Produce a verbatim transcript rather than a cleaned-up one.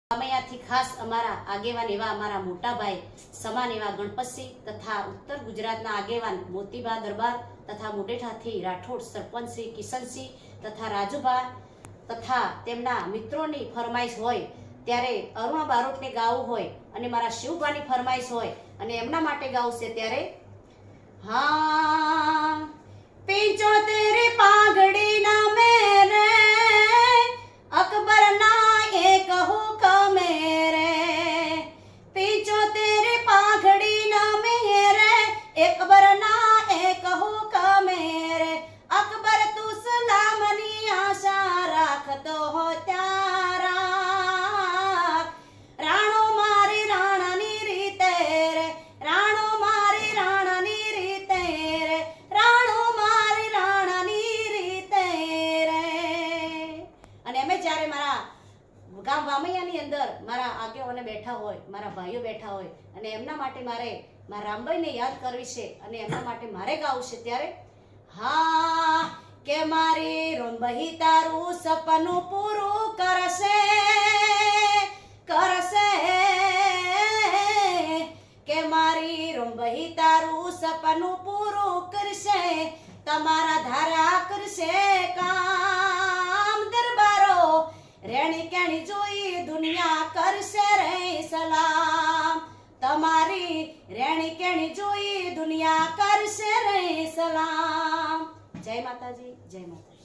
અમાયાથી ખાસ અમારા આગેવાન એવા અમારા મોટા ભાઈ સમાન એવા ગણપતસિંહ તથા ઉત્તર ગુજરાતના આગેવાન મોતીબા દરબાર તથા મુડેઠાથી રાઠોડ સરપંચ શ્રી કિશનસિંહ તથા રાજુભા તથા તેમના મિત્રોની ફરમાઈશ હોય ત્યારે અરુણા બારોટને ગાવું હોય અને મારા શિવભાની ફરમાઈશ હોય અને એમના માટે ગાવશે ત્યારે હા પિંચોતેર પાઘડી ના મેરે અકબર ના એક હુકમ રે પિંચોતેર પાઘડી ના મેરે અકબર ના એક હુકમ રે અકબર તું સલામની આશા રાખતો હો ત્યારા રાણો મારી રાણાની રીતે રે રાણો મારી રાણાની રીતે રે રાણો મારી રાણાની રીતે રે અને અમે જ્યારે મારા ગામ વામૈયાની અંદર મારા આગેવાને બેઠા હોય મારા ભાઈઓ બેઠા હોય અને એમના માટે મારે મારા રામભાઈને યાદ કરવી છે અને એમના માટે મારે ગાવું છે ત્યારે હા કે મારી રોમબહી તારું સપનું પૂરું કરશે કરશે કે મારી રોમબહી તારું સપનું પૂરું કરશે તમારા ધારા કરશે કામ દરબારો રેણી કેણી જોઈ દુનિયા કરશે રે સલામ તમારી રેણી કેણી જોઈ દુનિયા કરશે રે સલામ જય માતાજી જય માતાજી।